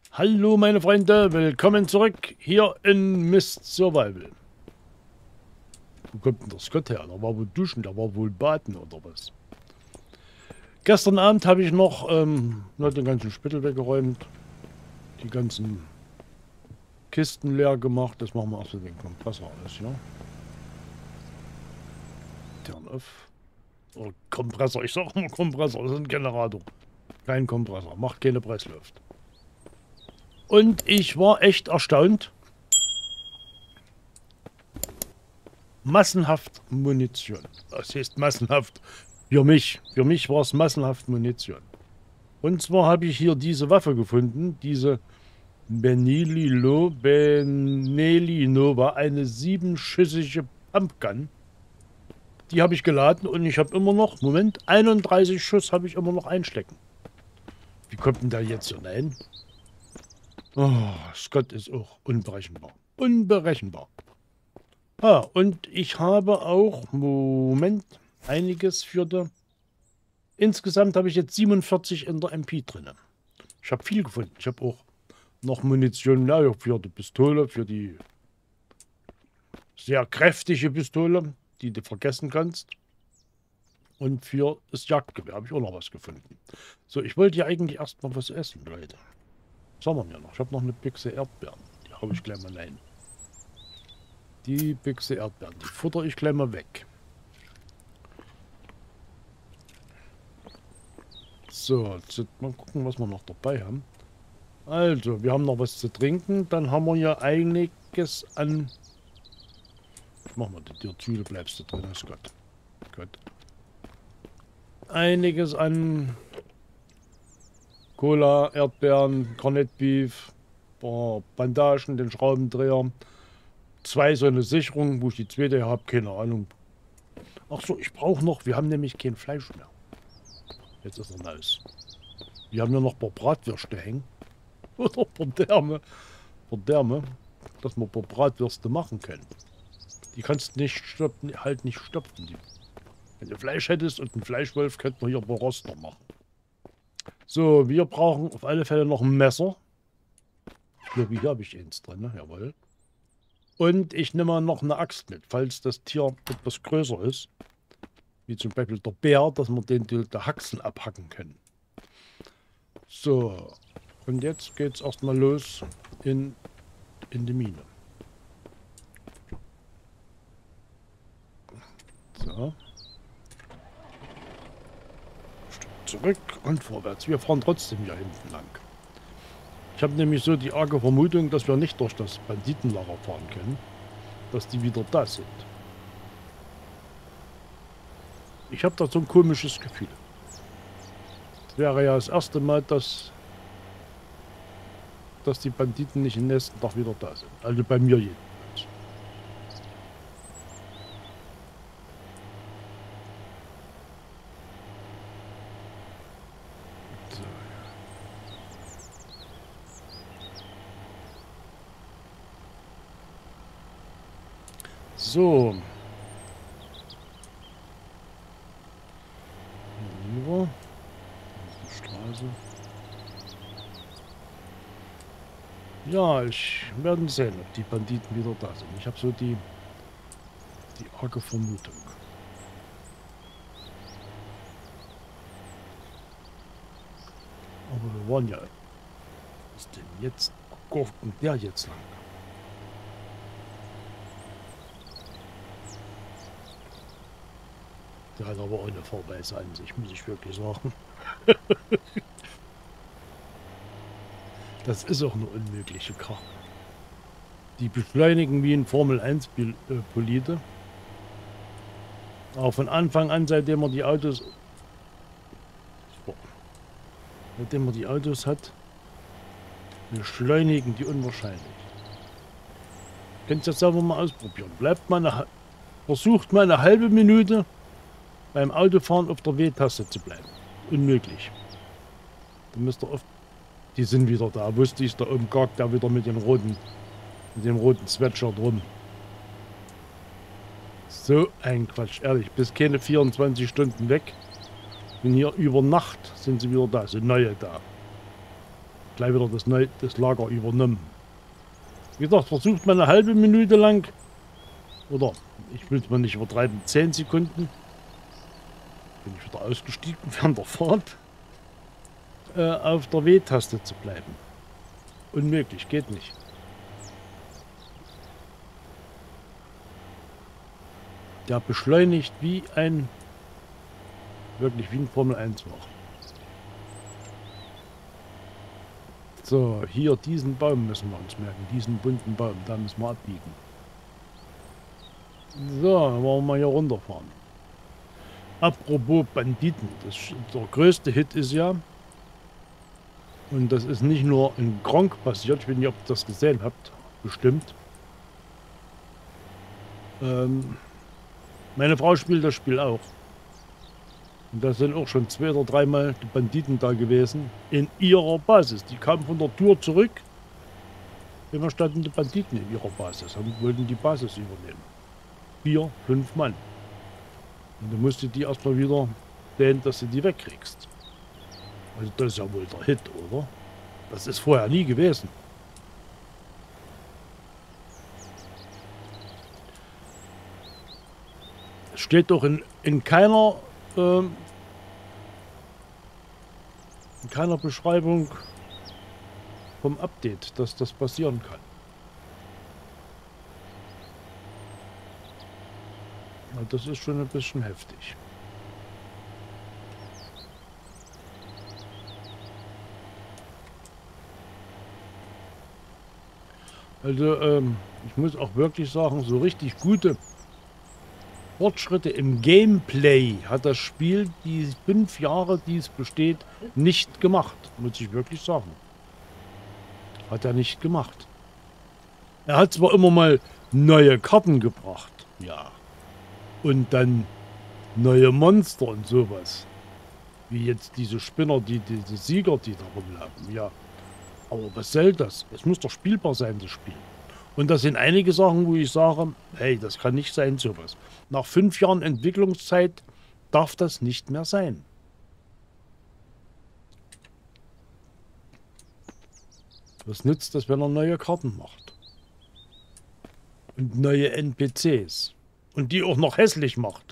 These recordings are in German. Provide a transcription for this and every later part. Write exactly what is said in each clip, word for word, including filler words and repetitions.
Hallo meine Freunde, willkommen zurück hier in Mist Survival. Wo kommt denn der Scott her? Der war wohl duschen, der war wohl baden oder was? Gestern Abend habe ich noch ähm, na, den ganzen Spittel weggeräumt, die ganzen Kisten leer gemacht. Das machen wir erst mit dem Kompressor alles, ja? Turn off. Oh, Kompressor, ich sag immer Kompressor, das ist ein Generator. Kein Kompressor, macht keine Pressluft. Und ich war echt erstaunt. Massenhaft Munition. Das heißt massenhaft. Für mich. Für mich war es massenhaft Munition. Und zwar habe ich hier diese Waffe gefunden. Diese Benelli Benelli Nova. Eine siebenschüssige Pumpgun. Die habe ich geladen und ich habe immer noch, Moment, einunddreißig Schuss habe ich immer noch einstecken. Wie kommt denn da jetzt hinein? Oh, Scott ist auch unberechenbar. Unberechenbar. Ah, und ich habe auch, Moment, einiges für die... Insgesamt habe ich jetzt siebenundvierzig in der M P drin. Ich habe viel gefunden. Ich habe auch noch Munition ja, für die Pistole, für die sehr kräftige Pistole, die du vergessen kannst. Und für das Jagdgewehr habe ich auch noch was gefunden. So, ich wollte ja eigentlich erstmal was essen, Leute. Was haben wir mir noch? Ich habe noch eine Büchse Erdbeeren. Die habe ich gleich mal rein. Die Büchse Erdbeeren, die futter ich gleich mal weg. So, jetzt mal gucken, was wir noch dabei haben. Also, wir haben noch was zu trinken. Dann haben wir ja einiges an... Ich mach mal die Tür zu, du bleibst da drin, ist Gott. Gott. Einiges an Cola, Erdbeeren, Corned Beef, paar Bandagen, den Schraubendreher. Zwei so eine Sicherung, wo ich die zweite habe, keine Ahnung. Ach so, ich brauche noch, wir haben nämlich kein Fleisch mehr. Jetzt ist er nice. Wir haben ja noch ein paar Bratwürste hängen. Oder ein paar Därme. Ein paar Därme, dass wir ein paar Bratwürste machen können. Die kannst du nicht stoppen, halt nicht stopfen. Die. Wenn du Fleisch hättest und einen Fleischwolf, könnten wir hier ein paar Roster machen. So, wir brauchen auf alle Fälle noch ein Messer. Ich glaube, hier habe ich eins drin, ne? Jawohl. Und ich nehme mal noch eine Axt mit, falls das Tier etwas größer ist. Wie zum Beispiel der Bär, dass wir den die, die Haxen abhacken können. So, und jetzt geht's erstmal los in, in die Mine. So. Stück zurück und vorwärts. Wir fahren trotzdem hier hinten lang. Ich habe nämlich so die arge Vermutung, dass wir nicht durch das Banditenlager fahren können. Dass die wieder da sind. Ich habe da so ein komisches Gefühl. Das wäre ja das erste Mal, dass, dass die Banditen nicht am nächsten Tag wieder da sind. Also bei mir jedenfalls. So. Hier ist die Straße. Ja, ich werde sehen, ob die Banditen wieder da sind. Ich habe so die, die arge Vermutung. Aber wir waren ja... Was ist denn jetzt? Wo kommt der jetzt lang? Der hat aber auch eine Vorweise an sich, muss ich wirklich sagen. Das ist auch eine unmögliche Karte. Die beschleunigen wie ein Formel eins Bolide. Aber von Anfang an, seitdem man die Autos... Seitdem man die Autos hat, beschleunigen die unwahrscheinlich. Könnt ihr das selber mal ausprobieren. Bleibt mal eine, versucht mal eine halbe Minute beim Autofahren auf der W-Taste zu bleiben. Unmöglich. Da müsst ihr oft... Die sind wieder da. Wusste ich, da oben gagt der wieder mit dem roten, mit dem roten Sweatshirt rum. So ein Quatsch, ehrlich. Bis keine vierundzwanzig Stunden weg. Bin hier über Nacht sind sie wieder da. Sind neue da. gleich wieder das, Neu das Lager übernommen. Wie gesagt, versucht man eine halbe Minute lang, oder ich will es mal nicht übertreiben, zehn Sekunden, bin ich wieder ausgestiegen während der Fahrt, äh, auf der W-Taste zu bleiben. Unmöglich, geht nicht. Der beschleunigt wie ein, wirklich wie ein Formel eins Wagen. So, hier diesen Baum müssen wir uns merken, diesen bunten Baum, da müssen wir abbiegen. So, dann wollen wir mal hier runterfahren. Apropos Banditen, das, der größte Hit ist ja, und das ist nicht nur in Gronkh passiert, ich weiß nicht, ob ihr das gesehen habt, bestimmt. Ähm, meine Frau spielt das Spiel auch. Und da sind auch schon zwei oder dreimal die Banditen da gewesen, in ihrer Basis. Die kamen von der Tour zurück, immer standen die Banditen in ihrer Basis und wollten die Basis übernehmen. Vier, fünf Mann. Und du musst die erstmal wieder sehen, dass du die wegkriegst. Also das ist ja wohl der Hit, oder? Das ist vorher nie gewesen. Es steht doch in, in keiner ähm, in keiner Beschreibung vom Update, dass das passieren kann. Und das ist schon ein bisschen heftig. Also ähm, ich muss auch wirklich sagen, so richtig gute Fortschritte im Gameplay hat das Spiel die fünf Jahre, die es besteht, nicht gemacht. Muss ich wirklich sagen. Hat er nicht gemacht. Er hat zwar immer mal neue Karten gebracht. Ja. Und dann neue Monster und sowas. Wie jetzt diese Spinner, die diese Sieger, die da rumlaufen. Ja. Aber was soll das? Es muss doch spielbar sein, das Spiel. Und das sind einige Sachen, wo ich sage, hey, das kann nicht sein, sowas. Nach fünf Jahren Entwicklungszeit darf das nicht mehr sein. Was nützt das, wenn er neue Karten macht? Und neue N P Cs. Und die auch noch hässlich macht.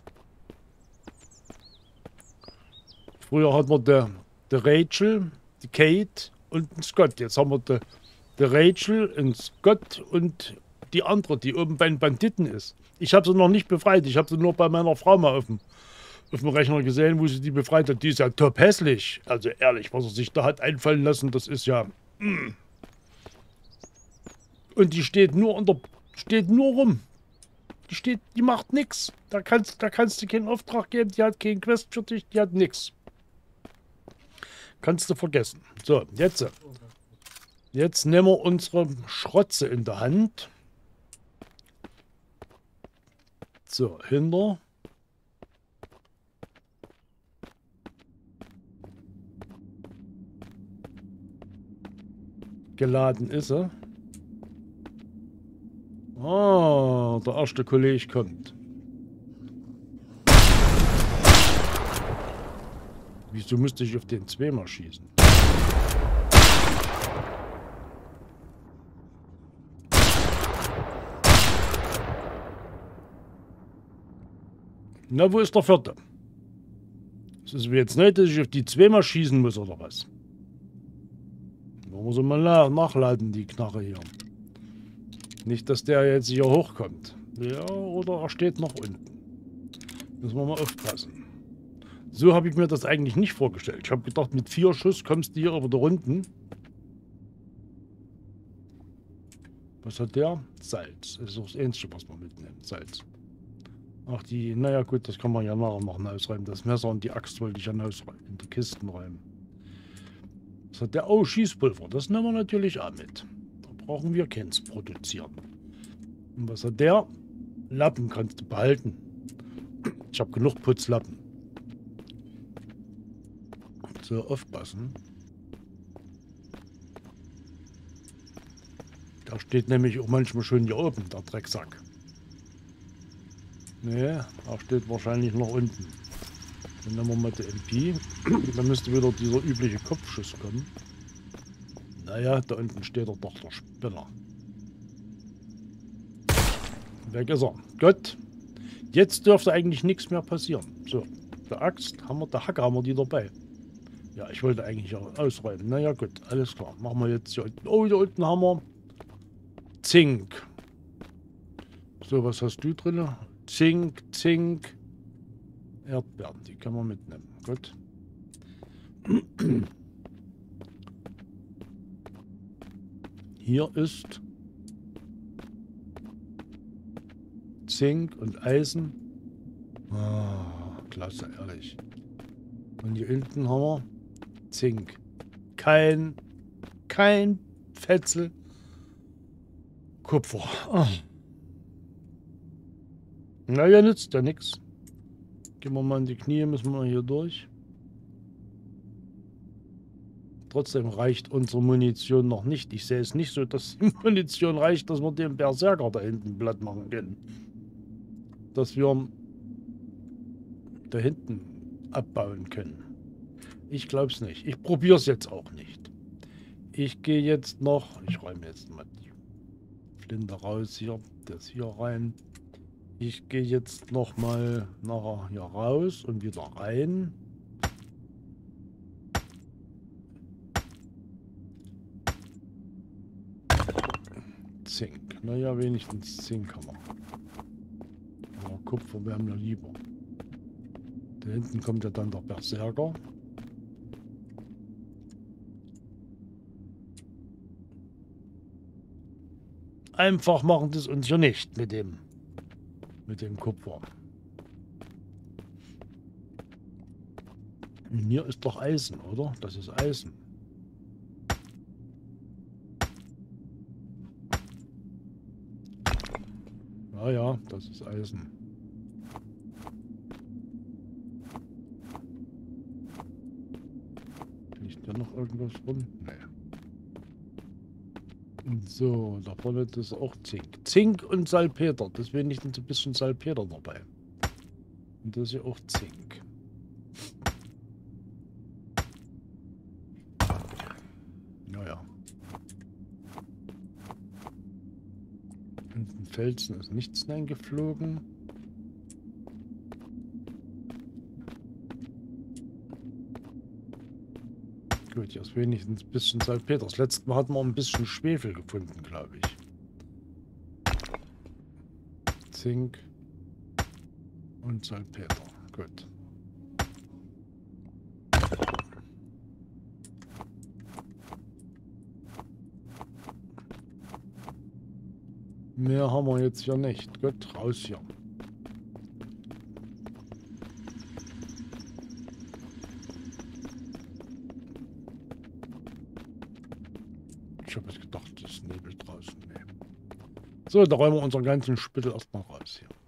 Früher hatten wir der, der Rachel, die Kate und den Scott. Jetzt haben wir der Der Rachel, ein Scott und die andere, die oben bei den Banditen ist. Ich habe sie noch nicht befreit. Ich habe sie nur bei meiner Frau mal auf dem, auf dem Rechner gesehen, wo sie die befreit hat. Die ist ja top hässlich. Also ehrlich, was er sich da hat einfallen lassen, das ist ja... Mm. Und die steht nur unter, steht nur rum. Die steht, die macht nichts. Da kannst, da kannst du keinen Auftrag geben. Die hat keinen Quest für dich. Die hat nichts. Kannst du vergessen. So, jetzt... Jetzt nehmen wir unsere Schrotze in der Hand. So, hinter. Geladen ist er. Ah, der erste Kollege kommt. Wieso müsste ich auf den zweimal schießen? Na, wo ist der vierte? Es ist mir jetzt nicht, dass ich auf die zweimal schießen muss, oder was? Wollen wir sie mal nach nachladen, die Knarre hier. Nicht, dass der jetzt hier hochkommt. Ja, oder er steht noch unten. Müssen wir mal aufpassen. So habe ich mir das eigentlich nicht vorgestellt. Ich habe gedacht, mit vier Schuss kommst du hier über die Runden. Was hat der? Salz. Das ist auch das Einzige, was man mitnimmt. Salz. Ach, die, naja gut, das kann man ja nachher noch ausräumen. Das Messer und die Axt wollte ich ja ausräumen, in die Kisten räumen. Was hat der? Oh, Schießpulver, das nehmen wir natürlich auch mit. Da brauchen wir keins produzieren. Und was hat der? Lappen kannst du behalten. Ich habe genug Putzlappen. So, aufpassen. Da steht nämlich auch manchmal schon hier oben, der Drecksack. Ne, da steht wahrscheinlich noch unten. Dann nehmen wir mal die M P. Dann müsste wieder dieser übliche Kopfschuss kommen. Naja, da unten steht doch doch der Spinner. Weg ist er. Gut. Jetzt dürfte eigentlich nichts mehr passieren. So, der Axt haben wir, der Hacke haben wir die dabei. Ja, ich wollte eigentlich auch ausräumen. Naja, gut, alles klar. Machen wir jetzt hier unten. Oh, hier unten haben wir Zink. So, was hast du drin? Zink, Zink, Erdbeeren. Die können wir mitnehmen. Gut. Hier ist Zink und Eisen. Ah, klasse, ehrlich. Und hier hinten haben wir Zink. Kein, kein Fetzel Kupfer. Ah. Naja, nützt ja nichts. Gehen wir mal in die Knie, müssen wir hier durch. Trotzdem reicht unsere Munition noch nicht. Ich sehe es nicht so, dass die Munition reicht, dass wir den Berserker da hinten platt machen können. Dass wir da hinten abbauen können. Ich glaube es nicht. Ich probiere es jetzt auch nicht. Ich gehe jetzt noch... Ich räume jetzt mal die Flinte raus hier. Das hier rein. Ich gehe jetzt noch mal nachher hier raus und wieder rein. Zink. Naja, wenigstens Zink haben wir. Aber Kupfer wäre mir lieber. Da hinten kommt ja dann der Berserker. Einfach machen das uns hier nicht mit dem mit dem Kupfer. Und hier ist doch Eisen, oder? Das ist Eisen. Ja, ja, das ist Eisen. Liegt da noch irgendwas rum? Nee. So, da vorne ist auch Zink. Zink und Salpeter. Das wäre nicht ein bisschen Salpeter dabei. Und das ist ja auch Zink. Naja. In den Felsen ist nichts hineingeflogen. Gut, hier ist wenigstens ein bisschen Salpeter. Das letzte Mal hatten wir ein bisschen Schwefel gefunden, glaube ich. Zink und Salpeter. Gut. Mehr haben wir jetzt hier nicht. Gut, raus hier. Ich habe jetzt gedacht, das ist Nebel draußen. Nee. So, da räumen wir unseren ganzen Spittel erstmal raus hier.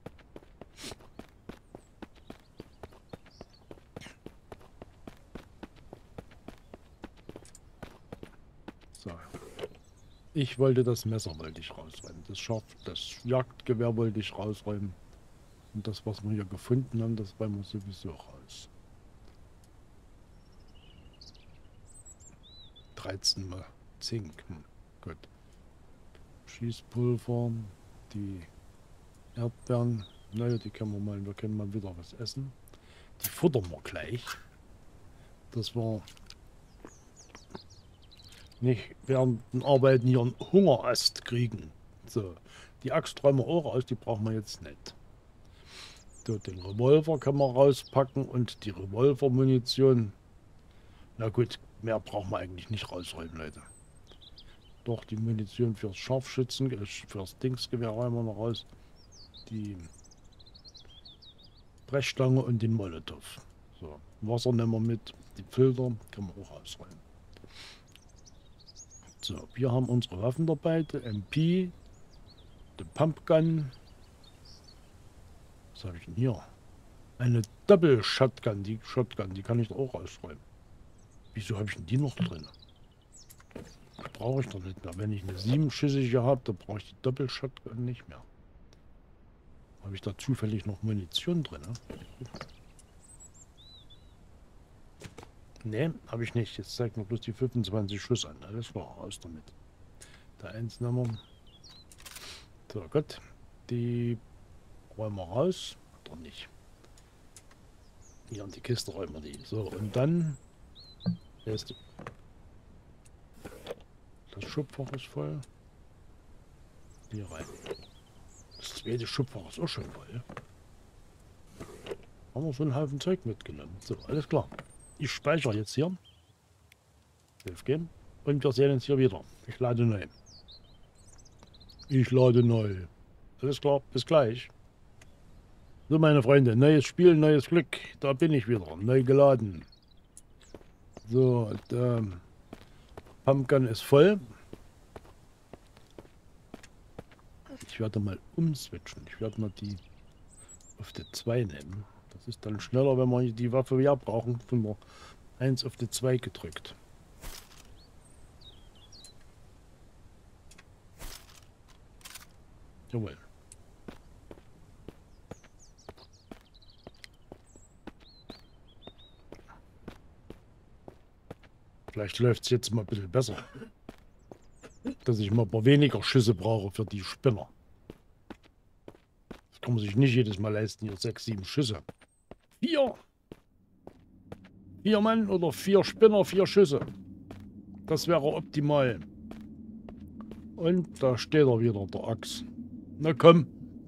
So. Ich wollte das Messer wollte ich rausräumen. Das Schaf, das Jagdgewehr wollte ich rausräumen. Und das, was wir hier gefunden haben, das räumen wir sowieso raus. dreizehn Mal Zink. Hm, gut. Schießpulver, die Erdbeeren. Naja, die können wir mal, wir können mal wieder was essen. Die futtern wir gleich. Dass wir nicht während den Arbeiten hier einen Hungerast kriegen. So, die Axt räumen wir auch aus, die brauchen wir jetzt nicht. So, den Revolver können wir rauspacken und die Revolvermunition. Na gut, mehr brauchen wir eigentlich nicht rausräumen, Leute. Doch, die Munition fürs Scharfschützen, fürs Dingsgewehr räumen wir noch raus. Die Brechstange und den Molotow. So, Wasser nehmen wir mit, die Filter können wir auch ausräumen. So, wir haben unsere Waffen dabei, die M P, die Pumpgun. Was habe ich denn hier? Eine Double Shotgun, die Shotgun, die kann ich doch auch ausräumen. Wieso habe ich denn die noch drin? Brauche ich doch nicht mehr. Wenn ich eine siebenschüssige habe, dann brauche ich die Double Shotgun nicht mehr. Habe ich da zufällig noch Munition drin? Ne? Ne, habe ich nicht. Jetzt zeigt mir bloß die fünfundzwanzig Schuss an. Alles klar, raus damit. Der eins nehmen wir. So, gut. Die räumen wir raus. Oder nicht? Hier in die Kiste räumen wir die. So, und dann... Ist das Schubfach ist voll. Hier rein. Das zweite Schubfach ist auch schon voll. Haben wir so einen Haufen Zeug mitgenommen. So, alles klar. Ich speichere jetzt hier. Hilf geben. Und wir sehen uns hier wieder. Ich lade neu. Ich lade neu. Alles klar, bis gleich. So, meine Freunde, neues Spiel, neues Glück. Da bin ich wieder. Neu geladen. So, der Pumpgun ist voll. Ich werde mal umswitchen. Ich werde mal die auf die zwei nehmen. Das ist dann schneller, wenn wir die Waffe ja brauchen. Von der eins auf die zwei gedrückt. Jawohl. Vielleicht läuft es jetzt mal ein bisschen besser. Dass ich mal ein paar weniger Schüsse brauche für die Spinner. Das kann man sich nicht jedes Mal leisten, hier sechs, sieben Schüsse. Vier! Vier Mann oder vier Spinner, vier Schüsse. Das wäre optimal. Und da steht er wieder, der Axt. Na komm.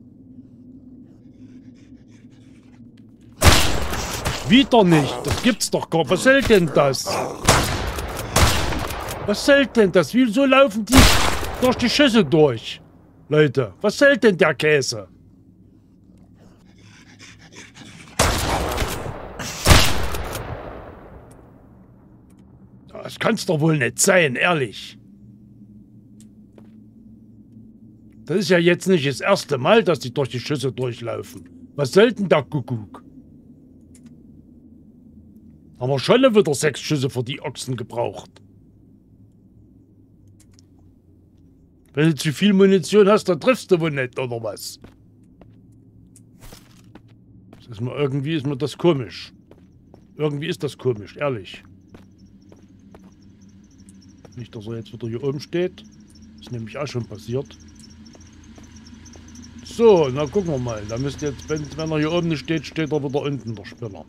Wieder nicht. Das gibt's doch gar nicht. Was soll denn das? Was soll denn das? Wieso laufen die durch die Schüsse durch? Leute, was soll denn der Käse? Das kann's doch wohl nicht sein, ehrlich. Das ist ja jetzt nicht das erste Mal, dass die durch die Schüsse durchlaufen. Was soll denn der Kuckuck? Haben wir schon wieder sechs Schüsse für die Ochsen gebraucht. Wenn du zu viel Munition hast, dann triffst du wohl nicht, oder was? Das ist mir, irgendwie ist mir das komisch. Irgendwie ist das komisch, ehrlich. Nicht, dass er jetzt wieder hier oben steht. Das ist nämlich auch schon passiert. So, na gucken wir mal. Da müsste jetzt, wenn, wenn er hier oben nicht steht, steht er wieder unten, der Spinner.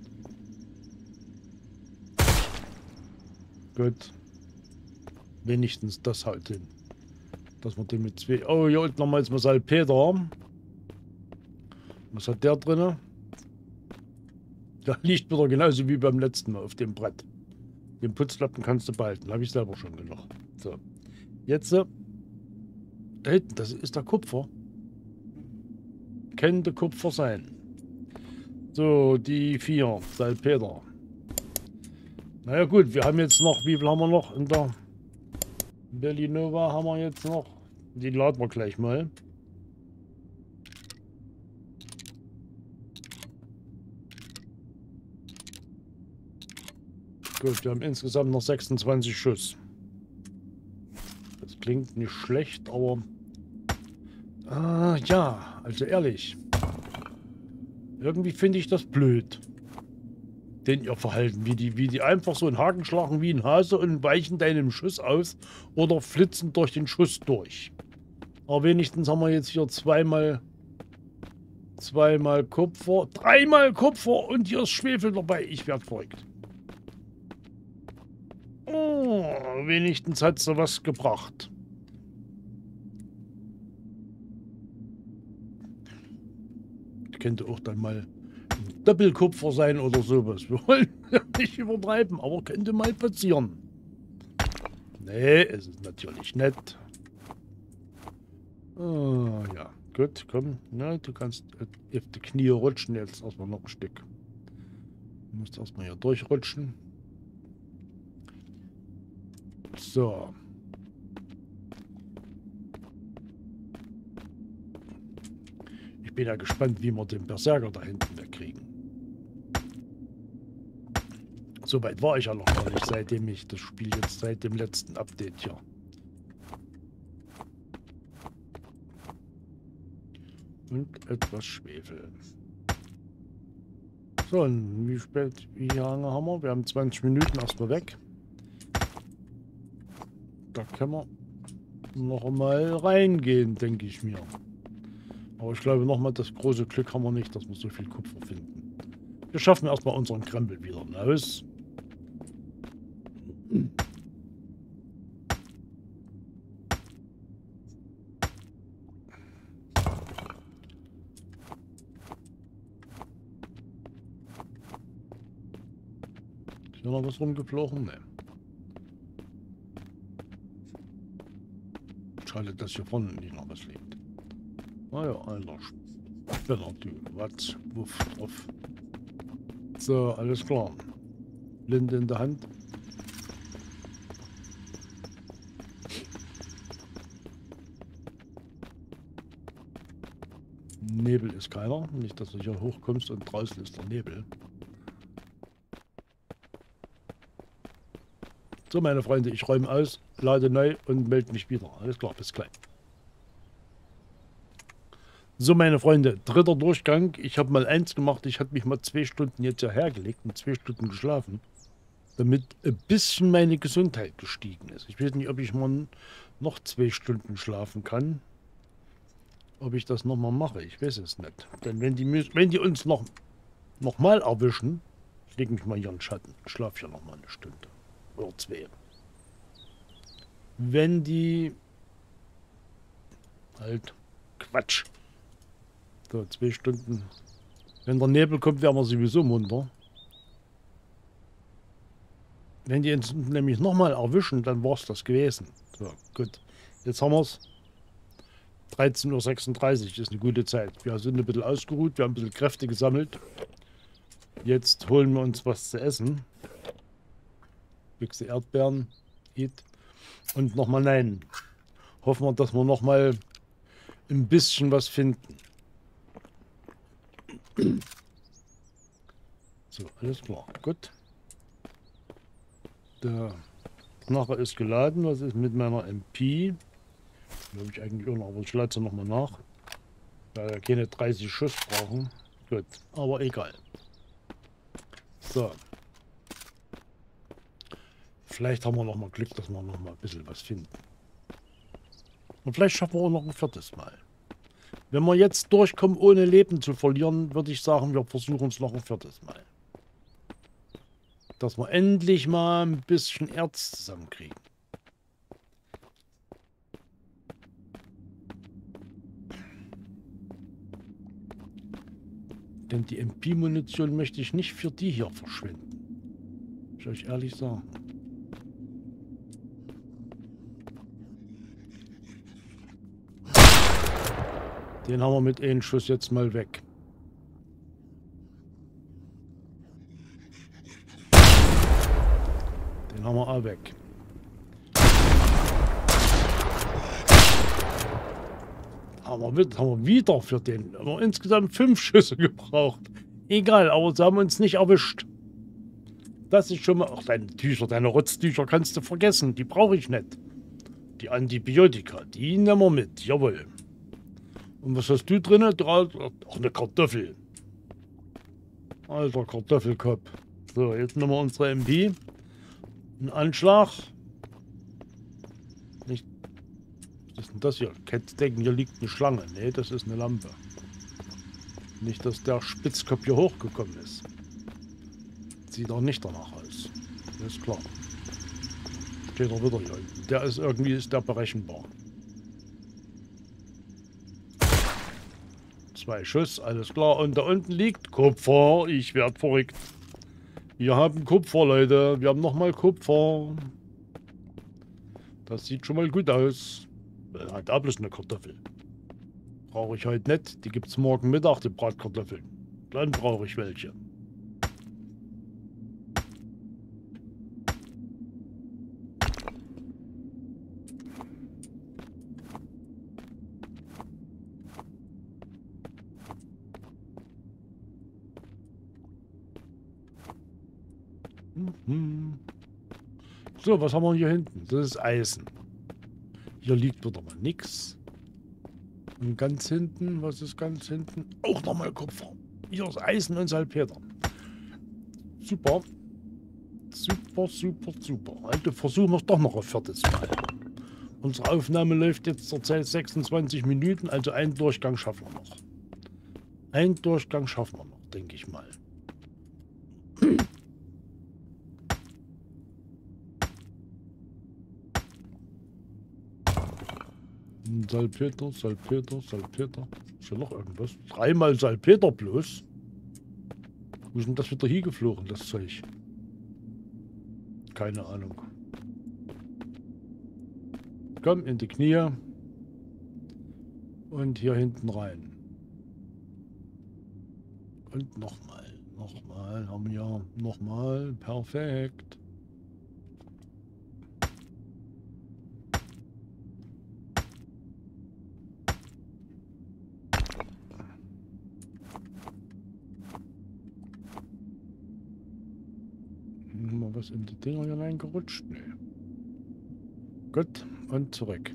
Gut. Wenigstens das halt hin. Dass wir den mit zwei... Oh, hier unten nochmal mal Salpeter. Was hat der drin? Der liegt wieder genauso wie beim letzten Mal auf dem Brett. Den Putzlappen kannst du behalten. Habe ich selber schon genug. So. Jetzt... Da hinten, das ist der Kupfer. Könnte Kupfer sein. So, die vier Salpeter. Naja gut, wir haben jetzt noch... Wie viel haben wir noch in der... Berlinova haben wir jetzt noch. Die laden wir gleich mal. Gut, wir haben insgesamt noch sechsundzwanzig Schuss. Das klingt nicht schlecht, aber... Ah, ja, also ehrlich. Irgendwie finde ich das blöd. Den ihr Verhalten, wie die, wie die einfach so einen Haken schlagen wie ein Hase und weichen deinem Schuss aus oder flitzen durch den Schuss durch. Aber wenigstens haben wir jetzt hier zweimal zweimal Kupfer, dreimal Kupfer und hier ist Schwefel dabei. Ich werde verrückt. Oh, wenigstens hat sie was gebracht. Ich könnte auch dann mal Doppelkupfer sein oder sowas. Wir wollen nicht übertreiben, aber könnte mal passieren. Nee, es ist natürlich nett. Ah, ja, gut, komm. Na, du kannst auf die Knie rutschen. Jetzt erstmal noch ein Stück. Du musst erstmal hier durchrutschen. So. Ich bin ja gespannt, wie wir den Berserker da hinten wegkriegen. Soweit war ich ja noch gar nicht, seitdem ich das Spiel jetzt seit dem letzten Update hier. Und etwas Schwefel. So, und wie spät, wie lange haben wir? Wir haben zwanzig Minuten erstmal weg. Da können wir noch mal reingehen, denke ich mir. Aber ich glaube nochmal, das große Glück haben wir nicht, dass wir so viel Kupfer finden. Wir schaffen erstmal unseren Krempel wieder raus. Ist hier noch was rumgeflogen? Ne. Schade, dass hier vorne nicht noch was liegt. Naja, Alter. Spinner, du. Was? Wuff, wuff. So, alles klar. Linde in der Hand. Nebel ist keiner. Nicht, dass du hier hochkommst und draußen ist der Nebel. So, meine Freunde, ich räume aus, lade neu und melde mich wieder. Alles klar, bis gleich. So, meine Freunde, dritter Durchgang. Ich habe mal eins gemacht. Ich hatte mich mal zwei Stunden jetzt hierher gelegt und zwei Stunden geschlafen, damit ein bisschen meine Gesundheit gestiegen ist. Ich weiß nicht, ob ich mal noch zwei Stunden schlafen kann. Ob ich das nochmal mache, ich weiß es nicht. Denn wenn die, wenn die uns noch, noch mal erwischen, ich lege mich mal hier in den Schatten. Ich schlafe hier noch mal eine Stunde. Oder zwei. Wenn die... Halt, Quatsch. So, zwei Stunden. Wenn der Nebel kommt, werden wir sowieso munter. Wenn die uns nämlich nochmal erwischen, dann war es das gewesen. So, gut. Jetzt haben wir es. dreizehn Uhr sechsunddreißig ist eine gute Zeit. Wir sind ein bisschen ausgeruht, wir haben ein bisschen Kräfte gesammelt. Jetzt holen wir uns was zu essen. Büchse Erdbeeren. Eat. Und nochmal nein. Hoffen wir, dass wir nochmal ein bisschen was finden. So, alles klar. Gut. Der Knarre ist geladen. Was ist mit meiner M P? Glaube ich eigentlich auch noch, aber ich lade sie nochmal nach. Weil wir keine dreißig Schuss brauchen. Gut, aber egal. So. Vielleicht haben wir noch mal Glück, dass wir noch mal ein bisschen was finden. Und vielleicht schaffen wir auch noch ein viertes Mal. Wenn wir jetzt durchkommen, ohne Leben zu verlieren, würde ich sagen, wir versuchen es noch ein viertes Mal. Dass wir endlich mal ein bisschen Erz zusammenkriegen. Denn die M P-Munition möchte ich nicht für die hier verschwenden. Muss ich euch ehrlich sagen. Den haben wir mit einem Schuss jetzt mal weg. Den haben wir auch weg. Haben wir, mit, haben wir wieder für den. Haben wir insgesamt fünf Schüsse gebraucht. Egal, aber sie haben uns nicht erwischt. Das ist schon mal... Ach, deine Tücher, deine Rotztücher kannst du vergessen. Die brauche ich nicht. Die Antibiotika, die nehmen wir mit. Jawohl. Und was hast du drin? Ach, eine Kartoffel. Alter Kartoffelkopf. So, jetzt nehmen wir unsere M P. Ein Anschlag. Nicht. Was ist denn das hier? Kennst denken, hier liegt eine Schlange. Nee, das ist eine Lampe. Nicht, dass der Spitzkopf hier hochgekommen ist. Sieht auch nicht danach aus. Das ist klar. Steht er wieder hier. Der ist irgendwie ist der berechenbar. Zwei Schuss, alles klar. Und da unten liegt Kupfer. Ich werde verrückt. Wir haben Kupfer, Leute. Wir haben nochmal Kupfer. Das sieht schon mal gut aus. Hat auch bloß eine Kartoffel. Brauche ich heute nicht. Die gibt es morgen Mittag, die Bratkartoffeln. Dann brauche ich welche. Mhm. So, was haben wir hier hinten? Das ist Eisen. Hier liegt wieder mal nichts. Und ganz hinten, was ist ganz hinten? Auch nochmal Kupfer. Hier ist Eisen und Salpeter. Super. Super, super, super. Also versuchen wir es doch noch ein viertes Mal. Unsere Aufnahme läuft jetzt zurzeit sechsundzwanzig Minuten, also einen Durchgang schaffen wir noch. Einen Durchgang schaffen wir noch, denke ich mal. Salpeter, Salpeter, Salpeter. Ist ja noch irgendwas? Dreimal Salpeter bloß? Wo ist denn das wieder hier geflogen, das Zeug? Keine Ahnung. Komm in die Knie. Und hier hinten rein. Und nochmal. Nochmal haben wir. Nochmal. Perfekt. Mal was in die Dinger hier reingerutscht? Nee. Gut. Und zurück.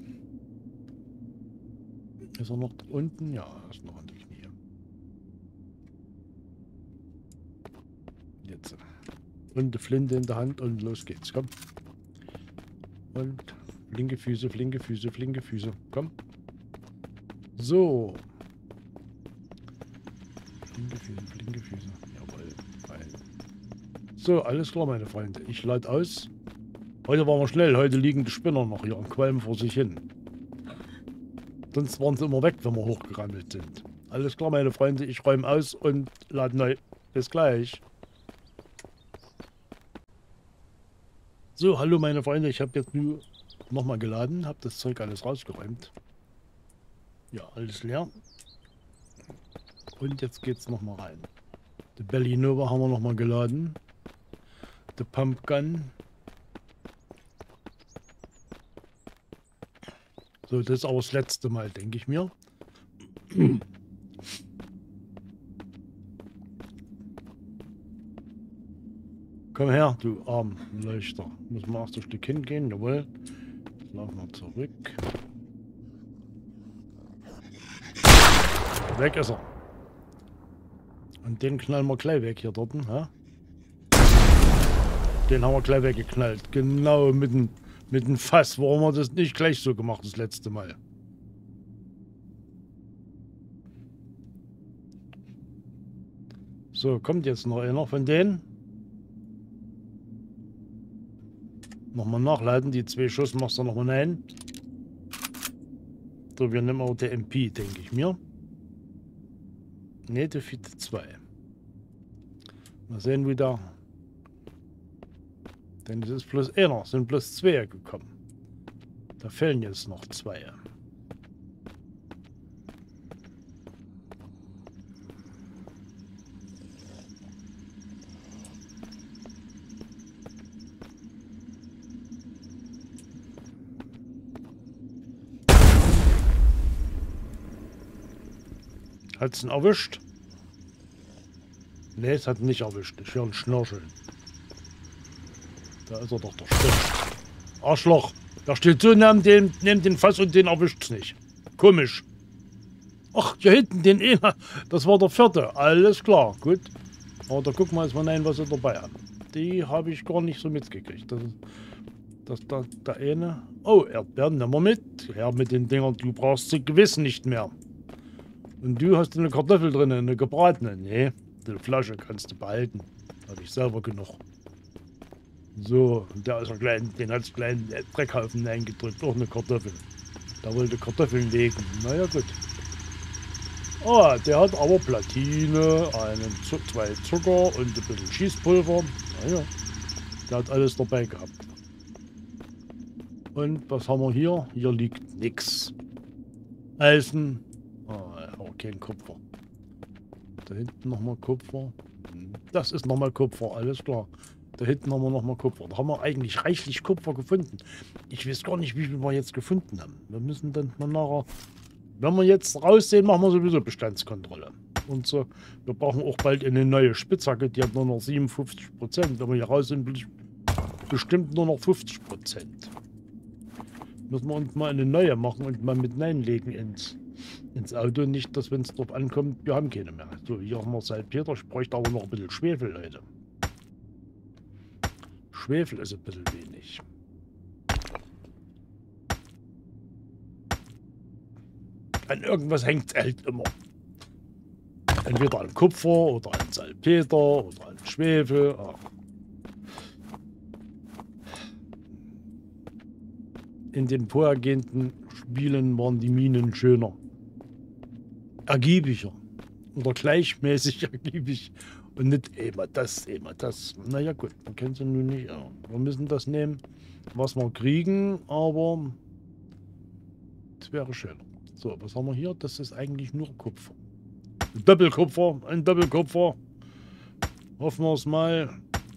Ist er noch da unten? Ja, ist noch an die Knie. Jetzt. Und die Flinte in der Hand und los geht's. Komm. Und flinke Füße, flinke Füße, flinke Füße. Komm. So. Flinke Füße, flinke Füße. Jawohl. Fein. So, alles klar, meine Freunde. Ich lade aus. Heute waren wir schnell. Heute liegen die Spinner noch hier und qualmen vor sich hin. Sonst waren sie immer weg, wenn wir hochgerammelt sind. Alles klar, meine Freunde. Ich räume aus und lade neu. Bis gleich. So, hallo meine Freunde. Ich habe jetzt nur nochmal geladen. Habe das Zeug alles rausgeräumt. Ja, alles leer. Und jetzt geht's nochmal rein. Die Belly Nova haben wir nochmal geladen. Die Pumpgun. So, das ist auch das letzte Mal, denke ich mir. Komm her, du Armleuchter. Müssen wir erst ein Stück hingehen, jawohl. Jetzt laufen wir zurück. Weg ist er. Und den knallen wir gleich weg hier dort. Ja? Den haben wir gleich weggeknallt. Genau mit dem, mit dem Fass. Warum haben wir das nicht gleich so gemacht das letzte Mal? So, kommt jetzt noch einer von denen. Nochmal nachladen. Die zwei Schuss machst du nochmal rein. So, wir nehmen auch der M P, denke ich mir. Ne, der vierte zwei. Mal sehen, wie da. Denn es ist bloß einer, sind bloß zwei gekommen. Da fehlen jetzt noch zwei. Hat's ihn erwischt? Ne, es hat ihn nicht erwischt. Ich höre ein Schnörcheln. Da ist er doch, der stimmt. Arschloch. Der steht so neben dem, neben dem Fass und den erwischt's nicht. Komisch. Ach, hier hinten den einer. Das war der vierte. Alles klar, gut. Aber da gucken wir jetzt mal rein, was sie dabei haben. Die habe ich gar nicht so mitgekriegt. Das ist, das da, der eine. Oh, Erdbeeren, nehmen wir mit. Ja, mit den Dingern, du brauchst sie gewiss nicht mehr. Und du hast eine Kartoffel drin, eine gebratene. Nee, die Flasche kannst du behalten. Habe ich selber genug. So, und der ist ein klein, den hat es kleinen Dreckhaufen eingedrückt. Auch eine Kartoffel. Der wollte Kartoffeln legen. Naja, gut. Ah, der hat aber Platine, einen, zwei Zucker und ein bisschen Schießpulver. Naja, der hat alles dabei gehabt. Und was haben wir hier? Hier liegt nichts. Eisen. Ah, aber kein Kupfer. Da hinten nochmal Kupfer. Das ist nochmal Kupfer, alles klar. Da hinten haben wir nochmal Kupfer. Da haben wir eigentlich reichlich Kupfer gefunden. Ich weiß gar nicht, wie viel wir jetzt gefunden haben. Wir müssen dann mal nachher... Wenn wir jetzt raussehen, machen wir sowieso Bestandskontrolle. Und so, wir brauchen auch bald eine neue Spitzhacke. Die hat nur noch siebenundfünfzig Prozent. Wenn wir hier raus sind, bestimmt nur noch fünfzig Prozent. Müssen wir uns mal eine neue machen und mal mit hineinlegen ins, ins Auto. Nicht, dass wenn es drauf ankommt, wir haben keine mehr. So, hier haben wir Salpeter. Ich bräuchte aber noch ein bisschen Schwefel, Leute. Schwefel ist ein bisschen wenig. An irgendwas hängt es halt immer. Entweder an Kupfer oder an Salpeter oder an Schwefel. Ach. In den vorhergehenden Spielen waren die Minen schöner. Ergiebiger. Oder gleichmäßig ergiebig. Und nicht immer das, immer das. Naja gut, man kennt sie nun nicht. Ja. Wir müssen das nehmen, was wir kriegen, aber es wäre schöner. So, was haben wir hier? Das ist eigentlich nur Kupfer. Ein Doppelkupfer, ein Doppelkupfer. Hoffen wir es mal.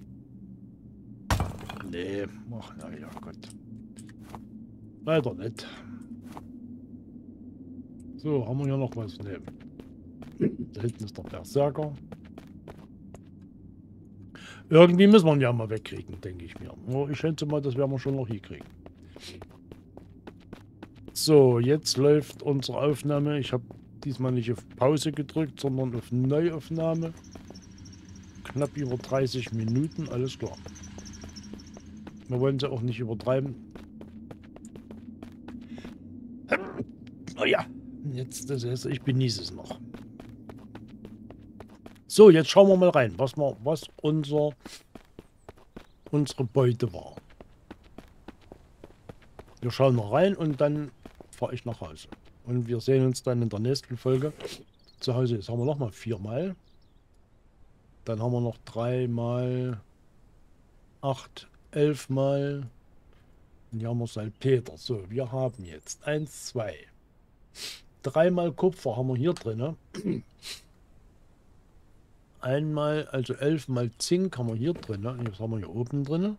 Nee, ach na ja Gott. Leider nicht. So, haben wir hier noch was? Nee. Da hinten ist der Berserker. Irgendwie müssen wir ihn ja mal wegkriegen, denke ich mir. Oh, ich schätze mal, das werden wir schon noch hinkriegen. So, jetzt läuft unsere Aufnahme. Ich habe diesmal nicht auf Pause gedrückt, sondern auf Neuaufnahme. Knapp über dreißig Minuten, alles klar. Wir wollen sie auch nicht übertreiben. Oh ja, jetzt, das heißt, ich genieße es noch. So, jetzt schauen wir mal rein, was, wir, was unser, unsere Beute war. Wir schauen mal rein und dann fahre ich nach Hause. Und wir sehen uns dann in der nächsten Folge zu Hause. Jetzt haben wir nochmal viermal. Dann haben wir noch dreimal, acht, elfmal. Und hier haben wir Salpeter. So, wir haben jetzt eins, zwei, dreimal Kupfer haben wir hier drin. Einmal, also elfmal Zink haben wir hier drin. Jetzt haben wir hier oben drin.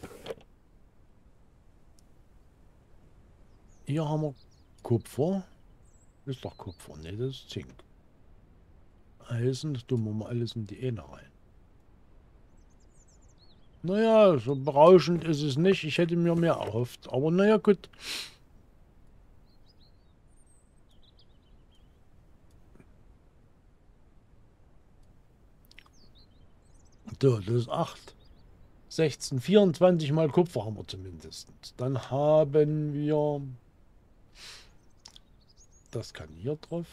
Hier haben wir Kupfer. Das ist doch Kupfer, ne, das ist Zink. Eisen, das tun wir mal alles in die eine rein. Naja, so berauschend ist es nicht. Ich hätte mir mehr erhofft. Aber naja, gut. So, das ist acht, sechzehn, vierundzwanzig mal Kupfer haben wir zumindest. Dann haben wir... Das kann hier drauf.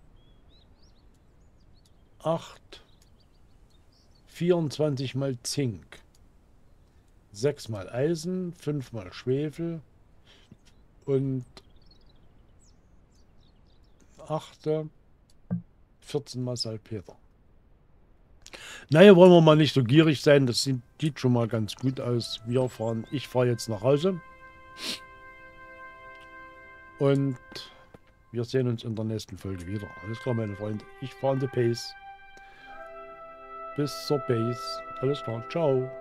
acht, vierundzwanzig mal Zink. sechs mal Eisen, fünf mal Schwefel und acht, vierzehn mal Salpeter. Naja, wollen wir mal nicht so gierig sein. Das sieht, sieht schon mal ganz gut aus. Wir fahren, ich fahre jetzt nach Hause. Und wir sehen uns in der nächsten Folge wieder. Alles klar, meine Freunde. Ich fahre in die Pace. Bis zur Base. Alles klar. Ciao.